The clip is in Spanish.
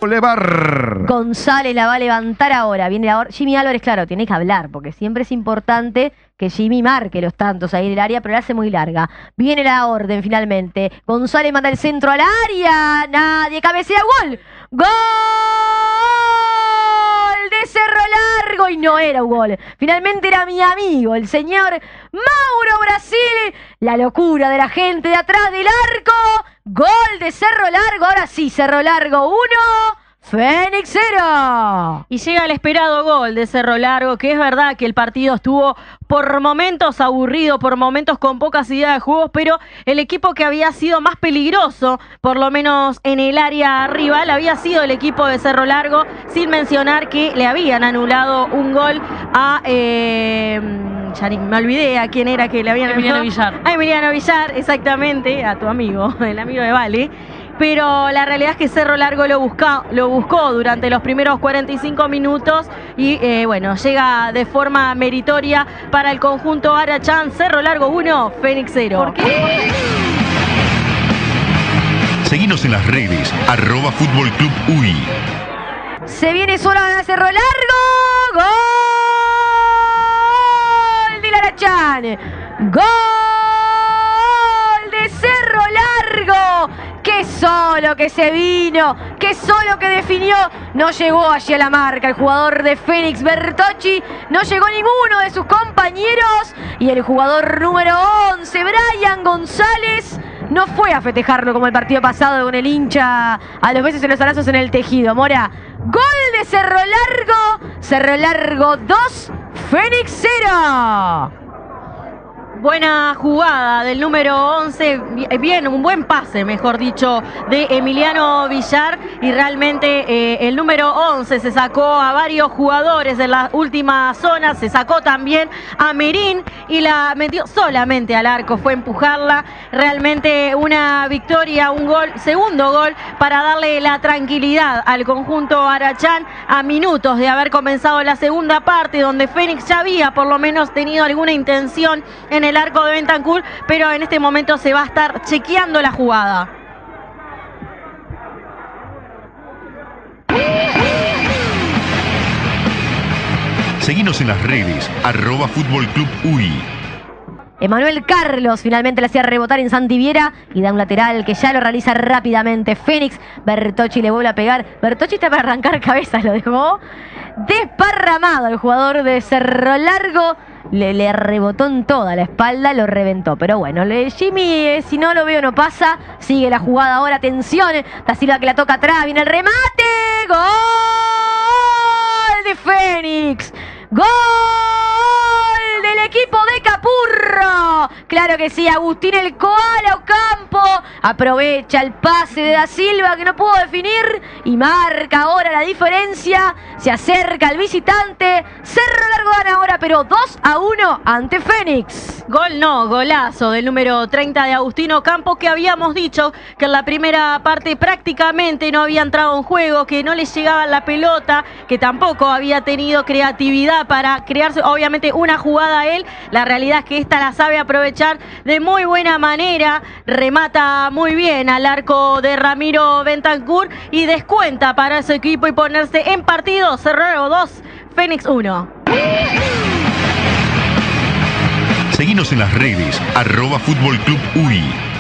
Boulevard. González la va a levantar ahora. Viene la Jimmy Álvarez, claro, tiene que hablar, porque siempre es importante que Jimmy marque los tantos ahí del área, pero la hace muy larga. Viene la orden finalmente. González manda el centro al área. Nadie cabecea. ¡Gol! ¡Gol! De Cerro Largo. Y no era un gol. Finalmente era mi amigo, el señor Mauro Brasil. La locura de la gente de atrás del arco. Gol de Cerro Largo. Ahora sí, Cerro Largo 1. Fénix 0. Y llega el esperado gol de Cerro Largo, que es verdad que el partido estuvo por momentos aburrido, por momentos con pocas ideas de juegos, pero el equipo que había sido más peligroso, por lo menos en el área rival, había sido el equipo de Cerro Largo, sin mencionar que le habían anulado un gol a... ya me olvidé a quién era que le habían Emiliano anulado. Villar. A Emiliano Villar, exactamente, a tu amigo, el amigo de Vale. Pero la realidad es que Cerro Largo lo buscó durante los primeros 45 minutos y bueno, llega de forma meritoria para el conjunto Arachán. Cerro Largo 1, Fénix 0. ¿Por qué? Seguinos en las redes, @Fútbol Club UI. Se viene sola a Cerro Largo. Gol de Arachán. Gol de Cerro Largo. ¡Qué solo que se vino! ¡Qué solo que definió! No llegó allí a la marca el jugador de Fénix, Bertocci. No llegó ninguno de sus compañeros. Y el jugador número 11, Brian González, no fue a festejarlo como el partido pasado con el hincha a los besos en los abrazos en el tejido. Mora, gol de Cerro Largo. Cerro Largo 2, Fénix 0. Buena jugada del número 11, bien, un buen pase, mejor dicho, de Emiliano Villar. Y realmente el número 11 se sacó a varios jugadores en la última zona, se sacó también a Merín y la metió solamente al arco, fue empujarla. Realmente una victoria, un gol, segundo gol para darle la tranquilidad al conjunto Arachán a minutos de haber comenzado la segunda parte, donde Fénix ya había por lo menos tenido alguna intención en el arco de Bentancur, pero en este momento se va a estar chequeando la jugada. Seguinos en las redes, @Fútbol Club UI. Emanuel Carlos finalmente le hacía rebotar en Santiviera y da un lateral que ya lo realiza rápidamente Fénix. Bertocci le vuelve a pegar. Bertocci está para arrancar cabezas, lo dejó desparramado el jugador de Cerro Largo. Le rebotó en toda la espalda, lo reventó. Pero bueno, Jimmy, si no lo veo no pasa. Sigue la jugada ahora, atención. Da Silva que la toca atrás, viene el remate. ¡Gol de Fénix! ¡Gol del equipo de Capurro! Claro que sí, Agustín el Koala Ocampo aprovecha el pase de Da Silva que no pudo definir y marca ahora la diferencia. Se acerca al visitante. Cerro Largo gana ahora, pero 2-1 ante Fénix. Gol no, golazo del número 30 de Agustín Ocampo, que habíamos dicho que en la primera parte prácticamente no había entrado en juego, que no le llegaba la pelota, que tampoco había tenido creatividad para crearse obviamente una jugada a él. La realidad es que esta la sabe aprovechar de muy buena manera, remata muy bien al arco de Ramiro Bentancur y descuenta para su equipo y ponerse en partido. Cerro 2, Fénix 1. Seguinos en las redes, @Fútbol Club UI.